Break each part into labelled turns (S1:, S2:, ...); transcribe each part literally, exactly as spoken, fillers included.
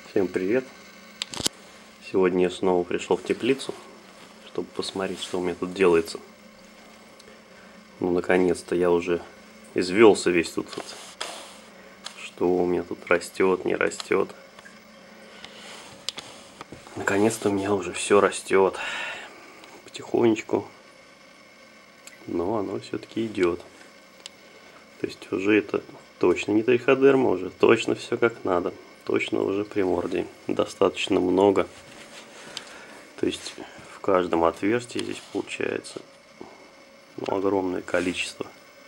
S1: Всем привет! Сегодня я снова пришел в теплицу, чтобы посмотреть, что у меня тут делается. Ну, наконец-то я уже извелся весь тут, вот, что у меня тут растет, не растет. Наконец-то у меня уже все растет потихонечку, но оно все-таки идет. То есть уже это точно не триходерма, уже точно все как надо. Точно уже примордий. Достаточно много. То есть в каждом отверстии здесь получается ну, огромное количество.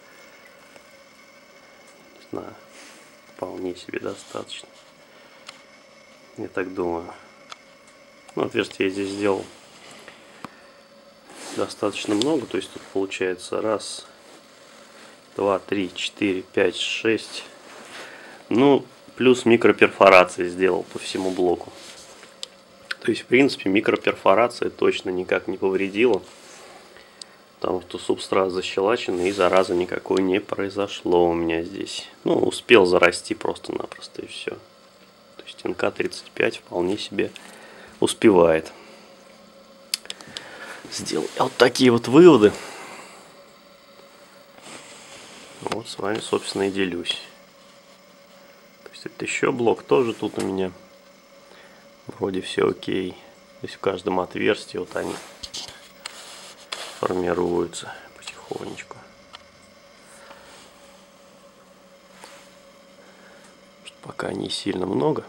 S1: Не знаю, вполне себе достаточно. Я так думаю. Ну, отверстия я здесь сделал достаточно много. То есть тут получается раз, два, три, четыре, пять, шесть. Ну, плюс микроперфорации сделал по всему блоку. То есть, в принципе, микроперфорация точно никак не повредила. Потому что субстрат защелачен, и зараза никакой не произошло у меня здесь. Ну, успел зарасти просто-напросто, и все. То есть, эн ка тридцать пять вполне себе успевает. Сделал вот такие вот выводы. Вот с вами, собственно, и делюсь. Это еще блок тоже тут у меня вроде все окей. То есть в каждом отверстии вот они формируются потихонечку. Пока не сильно много,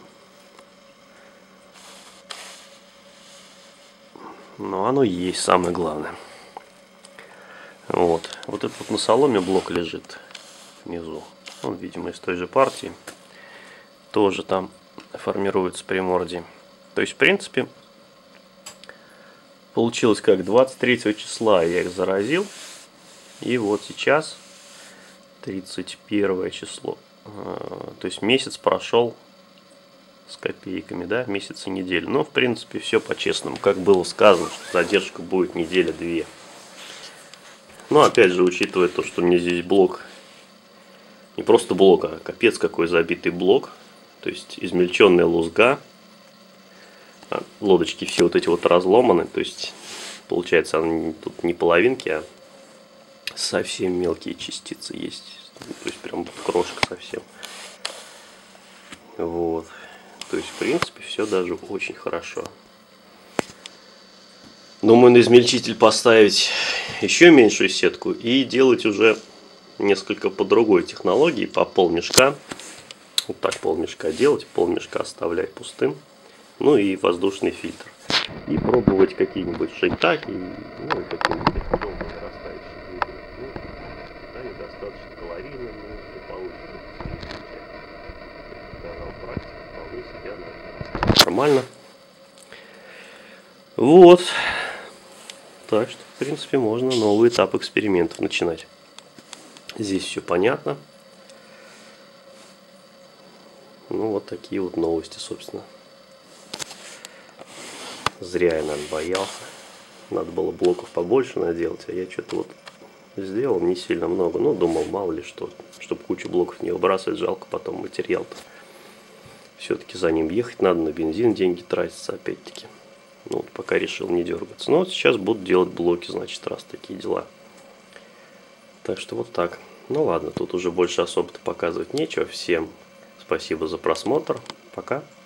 S1: но оно есть, самое главное. Вот, вот этот вот на соломе блок лежит внизу. Он, видимо, из той же партии. Тоже там формируются примордии. То есть, в принципе, получилось как двадцать третьего числа я их заразил. И вот сейчас тридцать первое число. То есть месяц прошел с копейками, да, месяц и неделю. Но, в принципе, все по-честному. Как было сказано, что задержка будет неделя-две. Но, опять же, учитывая то, что мне здесь блок, не просто блок, а капец какой забитый блок. То есть измельченная лузга, лодочки все вот эти вот разломаны, то есть получается они тут не половинки, а совсем мелкие частицы есть, то есть прям крошка совсем. Вот, то есть в принципе все даже очень хорошо. Думаю, на измельчитель поставить еще меньшую сетку и делать уже несколько по другой технологии, по полмешка. Вот так полмешка делать, полмешка оставлять пустым. Ну и воздушный фильтр. И пробовать какие-нибудь шейтаки, ну и какие-нибудь долго нарастающие виды. Ну, они достаточно калорийные, но если получится, показал практику, вполне себя нормально. Вот. Так что, в принципе, можно новый этап экспериментов начинать. Здесь все понятно. Ну, вот такие вот новости, собственно. Зря я, наверное, боялся. Надо было блоков побольше наделать, а я что-то вот сделал не сильно много. Ну, думал, мало ли что, чтобы кучу блоков не выбрасывать, жалко потом материал-то. Все-таки за ним ехать надо, на бензин деньги тратятся, опять-таки. Ну, вот пока решил не дергаться. Но вот сейчас буду делать блоки, значит, раз такие дела. Так что вот так. Ну, ладно, тут уже больше особо-то показывать нечего. Всем спасибо за просмотр. Пока.